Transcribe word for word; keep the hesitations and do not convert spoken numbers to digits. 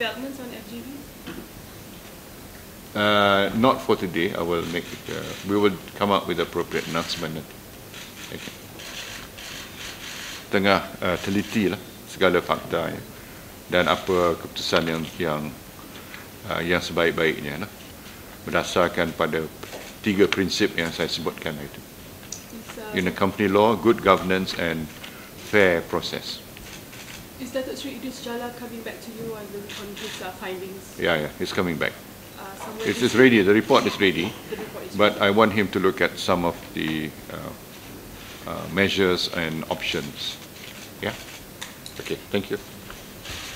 Developments on F G V? Uh, not for today. I will make it, uh, we will come up with appropriate announcement nanti. Okay. Tengah uh, teliti lah segala fakta ya, dan apa keputusan yang yang uh, yang sebaik-baiknya lah, berdasarkan pada tiga prinsip yang saya sebutkan itu. In a company law, good governance and fair process. Is Datuk Seri Idris Jala coming back to you on, the, on his uh, findings? Yeah, yeah, he's coming back. Uh, It is ready. The report is ready, the report is but ready. I want him to look at some of the uh, uh, measures and options. Yeah. Okay. Thank you.